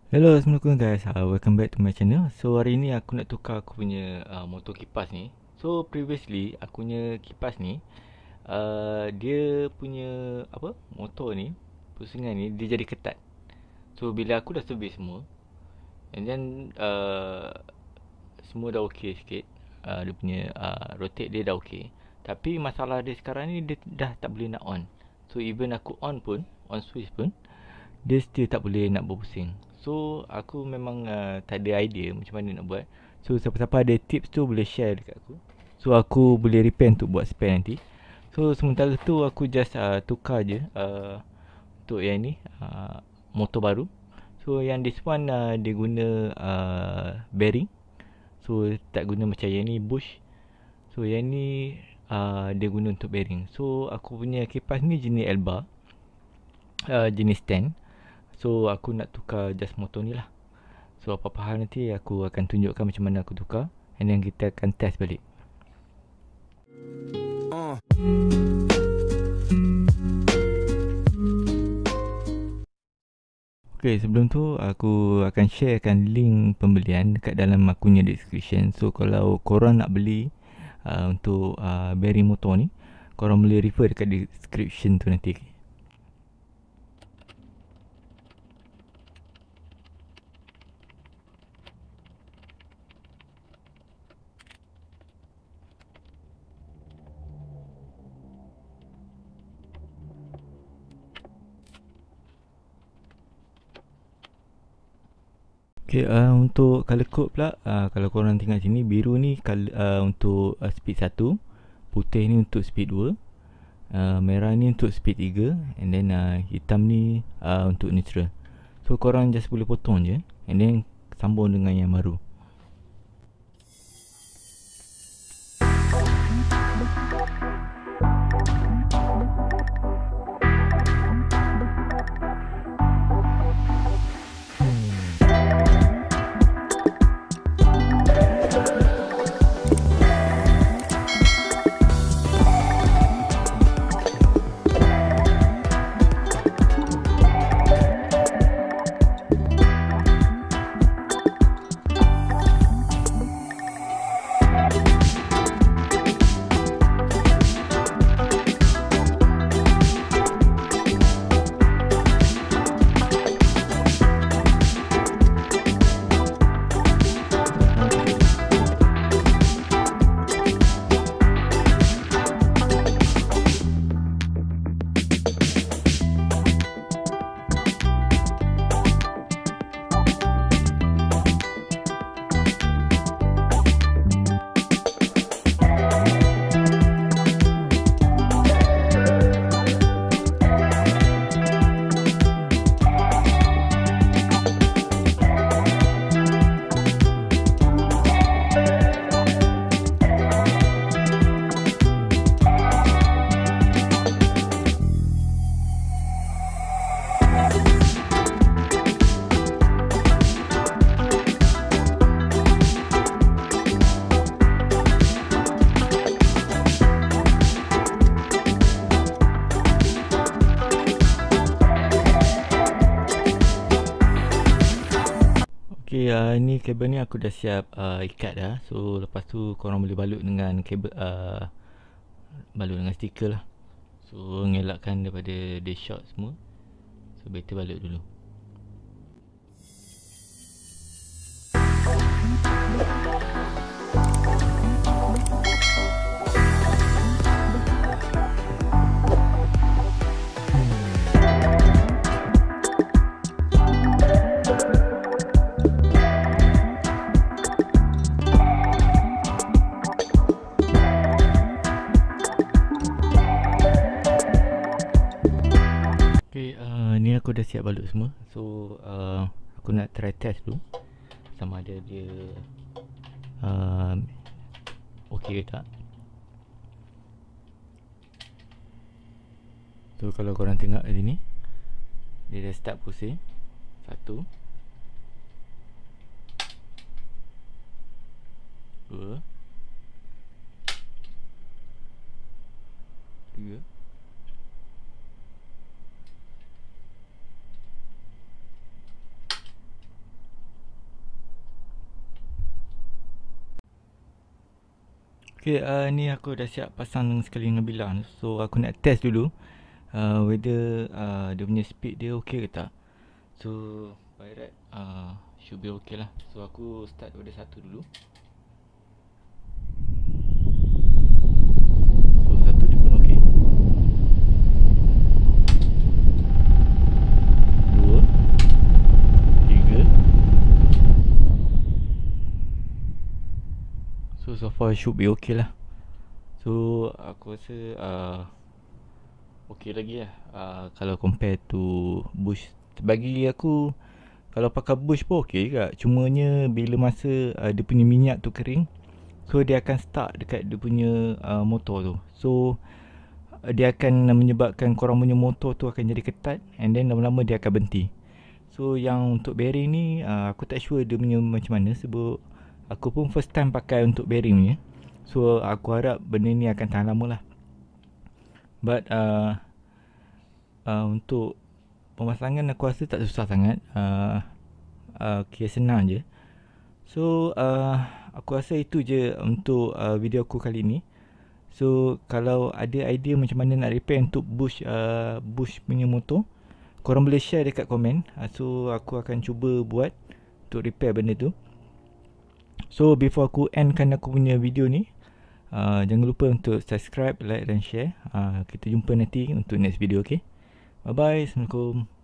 Hello, Assalamualaikum guys. Welcome back to my channel. So hari ni aku nak tukar aku punya motor kipas ni. So previously aku punya kipas ni dia punya motor ni, pusingan ni dia jadi ketat. So bila aku dah servis semua, and then semua dah okey sikit. Dia punya rotate dia dah okey. Tapi masalah dia sekarang ni dia dah tak boleh nak on. So even aku on pun, on switch pun, dia still tak boleh nak berpusing. So aku memang tak ada idea macam mana nak buat. So siapa-siapa ada tips tu boleh share dekat aku, so aku boleh repair untuk buat spare nanti. So sementara tu aku just tukar je untuk yang ni, motor baru. So yang this one dia guna bearing. So tak guna macam yang ni bush. So yang ni dia guna untuk bearing. So aku punya kipas ni jenis Elba, jenis stand. So aku nak tukar just motor ni lah. So apa-apa hal nanti aku akan tunjukkan macam mana aku tukar, and then kita akan test balik. Okay, sebelum tu aku akan sharekan link pembelian dekat dalam aku punya description. So kalau korang nak beli untuk bearing motor ni, korang boleh refer dekat description tu nanti. Okay, untuk color code pula, kalau korang tengok sini, biru ni untuk speed 1, putih ni untuk speed 2, merah ni untuk speed 3, and then hitam ni untuk neutral. So korang just boleh potong je, and then sambung dengan yang baru. Okay, ni kabel ni aku dah siap ikat dah. So lepas tu korang boleh balut dengan kabel, balut dengan stiker lah. So ngelakkan daripada dia short semua. So better balut dulu. Okay, ni aku dah siap balut semua. So aku nak try test dulu sama ada dia okey ke tak. So kalau korang tengok di sini, dia dah start pusing. 1, 2, 3, 4, Okay, ni aku dah siap pasang sekali dengan bilang. So aku nak test dulu whether dia punya speed dia okay ke tak. So by right should be okay lah. So aku start order 1 dulu. So 1 dia pun okay. 2 3. So far should be okay lah. So aku rasa okay lagi lah. Kalau compare to bush, bagi aku kalau pakai bush pun okay juga. Cumanya bila masa dia punya minyak tu kering, so dia akan stuck dekat dia punya motor tu. So dia akan menyebabkan korang punya motor tu akan jadi ketat, and then lama-lama dia akan berhenti. So yang untuk bearing ni aku tak sure dia punya macam mana, sebab aku pun first time pakai untuk bearing punya. So aku harap benda ni akan tahan lama lah. But untuk pemasangan aku rasa tak susah sangat. Okay, senang je. So aku rasa itu je untuk video aku kali ni. So kalau ada idea macam mana nak repair untuk bush punya motor, korang boleh share dekat komen. So aku akan cuba buat untuk repair benda tu. So before aku endkan aku punya video ni, jangan lupa untuk subscribe, like dan share. Kita jumpa nanti untuk next video, okay? Bye bye. Assalamualaikum.